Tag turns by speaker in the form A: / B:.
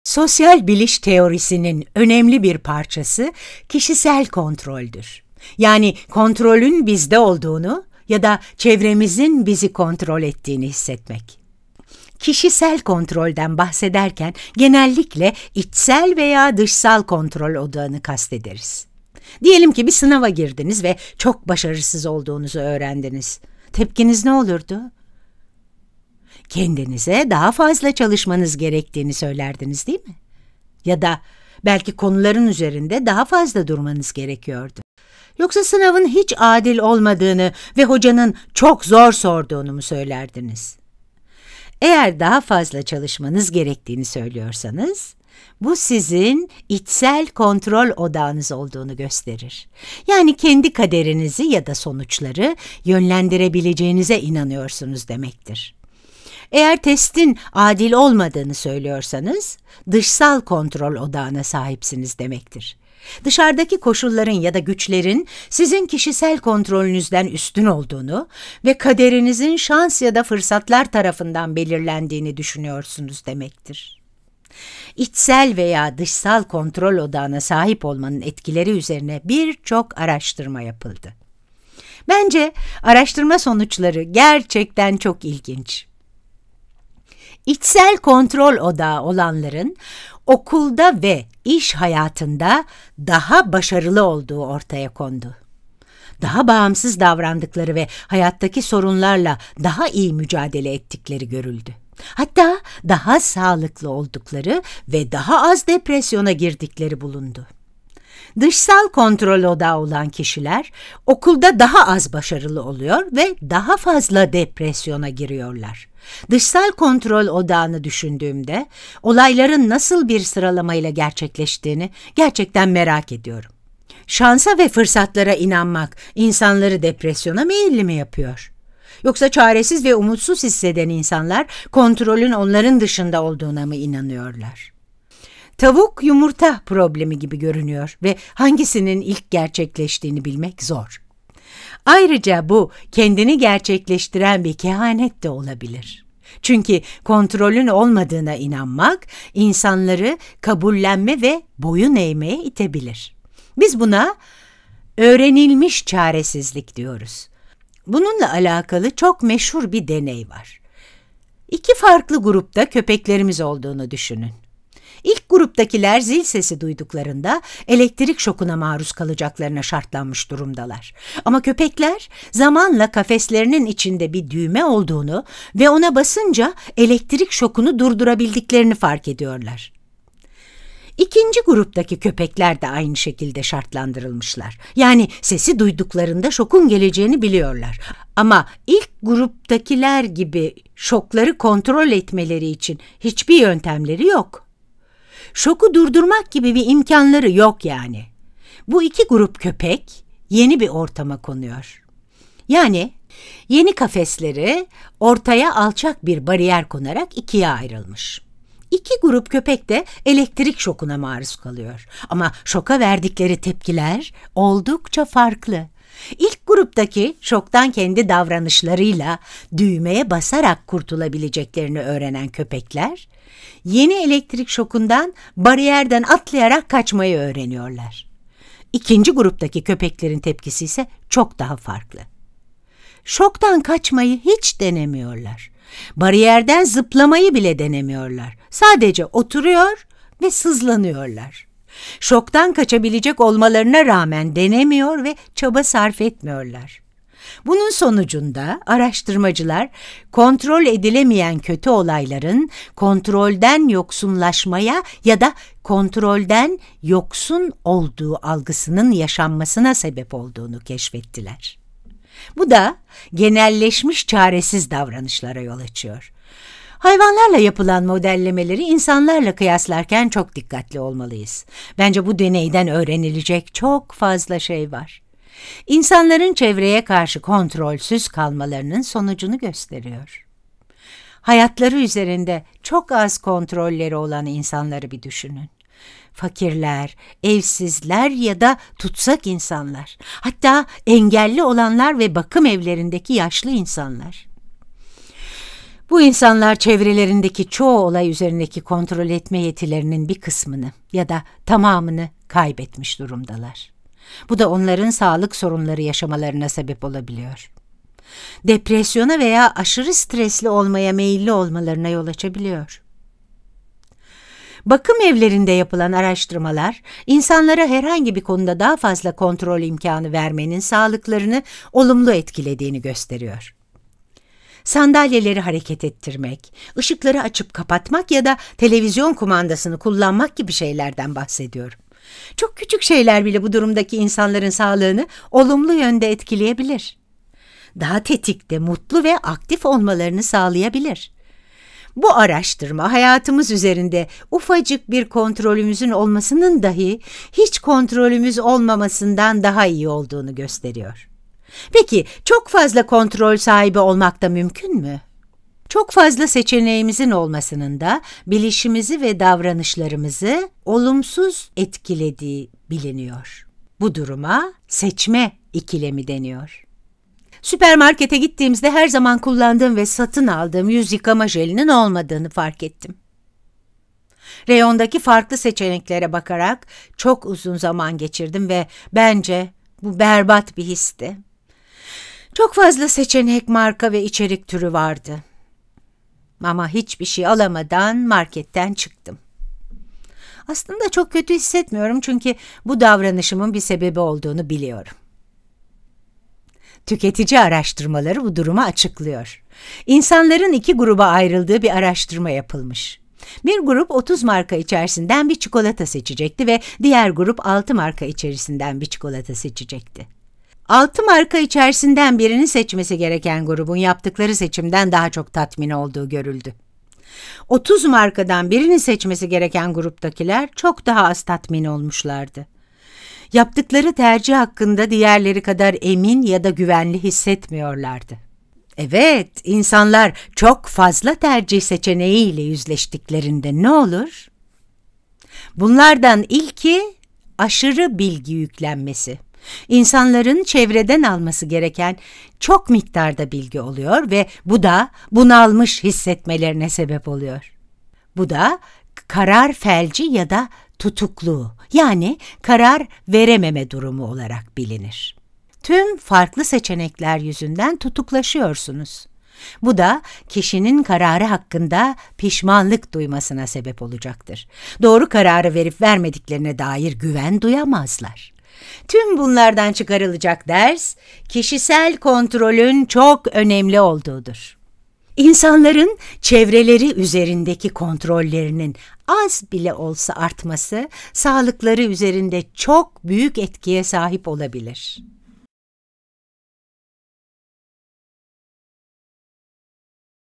A: Sosyal biliş teorisinin önemli bir parçası kişisel kontroldür. Yani kontrolün bizde olduğunu ya da çevremizin bizi kontrol ettiğini hissetmek. Kişisel kontrolden bahsederken genellikle içsel veya dışsal kontrol odağını kastederiz. Diyelim ki bir sınava girdiniz ve çok başarısız olduğunuzu öğrendiniz. Tepkiniz ne olurdu? Kendinize daha fazla çalışmanız gerektiğini söylerdiniz, değil mi? Ya da belki konuların üzerinde daha fazla durmanız gerekiyordu. Yoksa sınavın hiç adil olmadığını ve hocanın çok zor sorduğunu mu söylerdiniz? Eğer daha fazla çalışmanız gerektiğini söylüyorsanız, bu sizin içsel kontrol odağınız olduğunu gösterir. Yani kendi kaderinizi ya da sonuçları yönlendirebileceğinize inanıyorsunuz demektir. Eğer testin adil olmadığını söylüyorsanız, dışsal kontrol odağına sahipsiniz demektir. Dışarıdaki koşulların ya da güçlerin sizin kişisel kontrolünüzden üstün olduğunu ve kaderinizin şans ya da fırsatlar tarafından belirlendiğini düşünüyorsunuz demektir. İçsel veya dışsal kontrol odağına sahip olmanın etkileri üzerine birçok araştırma yapıldı. Bence araştırma sonuçları gerçekten çok ilginç. İçsel kontrol odağı olanların okulda ve iş hayatında daha başarılı olduğu ortaya kondu. Daha bağımsız davrandıkları ve hayattaki sorunlarla daha iyi mücadele ettikleri görüldü. Hatta daha sağlıklı oldukları ve daha az depresyona girdikleri bulundu. Dışsal kontrol odağı olan kişiler okulda daha az başarılı oluyor ve daha fazla depresyona giriyorlar. Dışsal kontrol odağını düşündüğümde olayların nasıl bir sıralamayla gerçekleştiğini gerçekten merak ediyorum. Şansa ve fırsatlara inanmak insanları depresyona meyilli mi yapıyor? Yoksa çaresiz ve umutsuz hisseden insanlar kontrolün onların dışında olduğuna mı inanıyorlar? Tavuk yumurta problemi gibi görünüyor ve hangisinin ilk gerçekleştiğini bilmek zor. Ayrıca bu kendini gerçekleştiren bir kehanet de olabilir. Çünkü kontrolün olmadığına inanmak insanları kabullenme ve boyun eğmeye itebilir. Biz buna öğrenilmiş çaresizlik diyoruz. Bununla alakalı çok meşhur bir deney var. İki farklı grupta köpeklerimiz olduğunu düşünün. İlk gruptakiler zil sesi duyduklarında elektrik şokuna maruz kalacaklarına şartlanmış durumdalar. Ama köpekler zamanla kafeslerinin içinde bir düğme olduğunu ve ona basınca elektrik şokunu durdurabildiklerini fark ediyorlar. İkinci gruptaki köpekler de aynı şekilde şartlandırılmışlar. Yani sesi duyduklarında şokun geleceğini biliyorlar. Ama ilk gruptakiler gibi şokları kontrol etmeleri için hiçbir yöntemleri yok. Şoku durdurmak gibi bir imkanları yok yani. Bu iki grup köpek yeni bir ortama konuyor. Yani yeni kafesleri ortaya alçak bir bariyer konarak ikiye ayrılmış. İki grup köpek de elektrik şokuna maruz kalıyor. Ama şoka verdikleri tepkiler oldukça farklı. İlk gruptaki şoktan kendi davranışlarıyla düğmeye basarak kurtulabileceklerini öğrenen köpekler, yeni elektrik şokundan bariyerden atlayarak kaçmayı öğreniyorlar. İkinci gruptaki köpeklerin tepkisi ise çok daha farklı. Şoktan kaçmayı hiç denemiyorlar. Bariyerden zıplamayı bile denemiyorlar. Sadece oturuyor ve sızlanıyorlar. Şoktan kaçabilecek olmalarına rağmen denemiyor ve çaba sarf etmiyorlar. Bunun sonucunda araştırmacılar kontrol edilemeyen kötü olayların kontrolden yoksunlaşmaya ya da kontrolden yoksun olduğu algısının yaşanmasına sebep olduğunu keşfettiler. Bu da genelleşmiş çaresiz davranışlara yol açıyor. Hayvanlarla yapılan modellemeleri insanlarla kıyaslarken çok dikkatli olmalıyız. Bence bu deneyden öğrenilecek çok fazla şey var. İnsanların çevreye karşı kontrolsüz kalmalarının sonucunu gösteriyor. Hayatları üzerinde çok az kontrolleri olan insanları bir düşünün. Fakirler, evsizler ya da tutsak insanlar, hatta engelli olanlar ve bakım evlerindeki yaşlı insanlar. Bu insanlar çevrelerindeki çoğu olay üzerindeki kontrol etme yetilerinin bir kısmını ya da tamamını kaybetmiş durumdalar. Bu da onların sağlık sorunları yaşamalarına sebep olabiliyor. Depresyona veya aşırı stresli olmaya meyilli olmalarına yol açabiliyor. Bakım evlerinde yapılan araştırmalar, insanlara herhangi bir konuda daha fazla kontrol imkanı vermenin sağlıklarını olumlu etkilediğini gösteriyor. Sandalyeleri hareket ettirmek, ışıkları açıp kapatmak ya da televizyon kumandasını kullanmak gibi şeylerden bahsediyorum. Çok küçük şeyler bile bu durumdaki insanların sağlığını olumlu yönde etkileyebilir. Daha tetikte, mutlu ve aktif olmalarını sağlayabilir. Bu araştırma hayatımız üzerinde ufacık bir kontrolümüzün olmasının dahi hiç kontrolümüz olmamasından daha iyi olduğunu gösteriyor. Peki çok fazla kontrol sahibi olmak da mümkün mü? Çok fazla seçeneğimizin olmasının da bilişimizi ve davranışlarımızı olumsuz etkilediği biliniyor. Bu duruma seçme ikilemi deniyor. Süpermarkete gittiğimizde her zaman kullandığım ve satın aldığım yüz yıkama jelinin olmadığını fark ettim. Reyondaki farklı seçeneklere bakarak çok uzun zaman geçirdim ve bence bu berbat bir histi. Çok fazla seçenek, marka ve içerik türü vardı. Ama hiçbir şey alamadan marketten çıktım. Aslında çok kötü hissetmiyorum çünkü bu davranışımın bir sebebi olduğunu biliyorum. Tüketici araştırmaları bu durumu açıklıyor. İnsanların iki gruba ayrıldığı bir araştırma yapılmış. Bir grup 30 marka içerisinden bir çikolata seçecekti ve diğer grup 6 marka içerisinden bir çikolata seçecekti. 6 marka içerisinden birini seçmesi gereken grubun yaptıkları seçimden daha çok tatmin olduğu görüldü. 30 markadan birini seçmesi gereken gruptakiler çok daha az tatmin olmuşlardı. Yaptıkları tercih hakkında diğerleri kadar emin ya da güvenli hissetmiyorlardı. Evet, insanlar çok fazla tercih seçeneğiyle yüzleştiklerinde ne olur? Bunlardan ilki aşırı bilgi yüklenmesi. İnsanların çevreden alması gereken çok miktarda bilgi oluyor ve bu da bunalmış hissetmelerine sebep oluyor. Bu da karar felci ya da tutukluğu, yani karar verememe durumu olarak bilinir. Tüm farklı seçenekler yüzünden tutuklaşıyorsunuz. Bu da kişinin kararı hakkında pişmanlık duymasına sebep olacaktır. Doğru kararı verip vermediklerine dair güven duyamazlar. Tüm bunlardan çıkarılacak ders, kişisel kontrolün çok önemli olduğudur. İnsanların çevreleri üzerindeki kontrollerinin az bile olsa artması, sağlıkları üzerinde çok büyük etkiye sahip olabilir.